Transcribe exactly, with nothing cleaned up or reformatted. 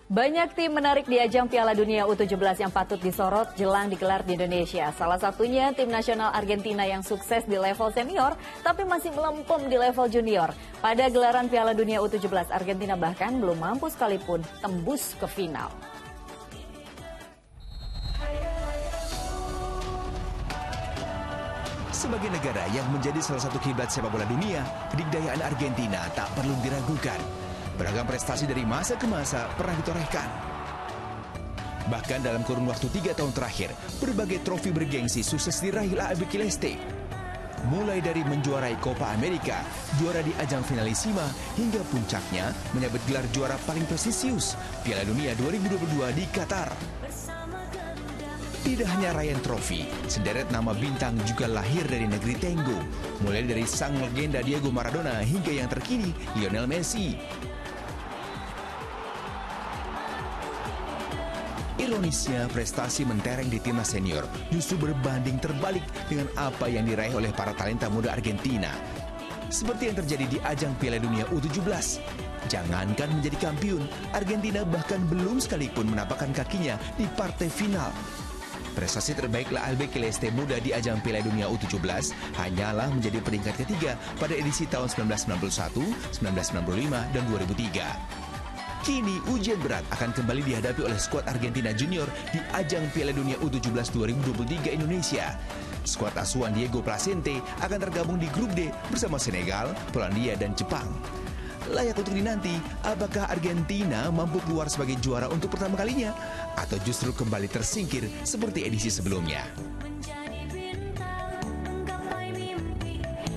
Banyak tim menarik di ajang Piala Dunia U tujuh belas yang patut disorot jelang digelar di Indonesia. Salah satunya tim nasional Argentina yang sukses di level senior tapi masih melempem di level junior. Pada gelaran Piala Dunia U tujuh belas, Argentina bahkan belum mampu sekalipun tembus ke final. Sebagai negara yang menjadi salah satu kiblat sepak bola dunia, kedikdayaan Argentina tak perlu diragukan. Beragam prestasi dari masa ke masa pernah ditorehkan. Bahkan dalam kurun waktu tiga tahun terakhir, berbagai trofi bergengsi sukses diraih La Albiceleste. Mulai dari menjuarai Copa America, juara di ajang finalisima, hingga puncaknya menyabet gelar juara paling prestisius, Piala Dunia dua ribu dua puluh dua di Qatar. Tidak hanya raihan trofi, sederet nama bintang juga lahir dari negeri Tenggo. Mulai dari sang legenda Diego Maradona hingga yang terkini Lionel Messi. Ironisnya, prestasi mentereng di timnas senior justru berbanding terbalik dengan apa yang diraih oleh para talenta muda Argentina. Seperti yang terjadi di ajang Piala Dunia U tujuh belas. Jangankan menjadi kampiun, Argentina bahkan belum sekalipun menapakkan kakinya di partai final. Prestasi terbaik La Albiceleste muda di ajang Piala Dunia U tujuh belas hanyalah menjadi peringkat ketiga pada edisi tahun seribu sembilan ratus sembilan puluh satu, seribu sembilan ratus sembilan puluh lima, dan dua ribu tiga. Kini ujian berat akan kembali dihadapi oleh skuad Argentina Junior di ajang Piala Dunia U tujuh belas dua ribu dua puluh tiga Indonesia. Skuad asuhan Diego Placente akan tergabung di grup D bersama Senegal, Polandia, dan Jepang. Layak untuk dinanti, apakah Argentina mampu keluar sebagai juara untuk pertama kalinya? Atau justru kembali tersingkir seperti edisi sebelumnya?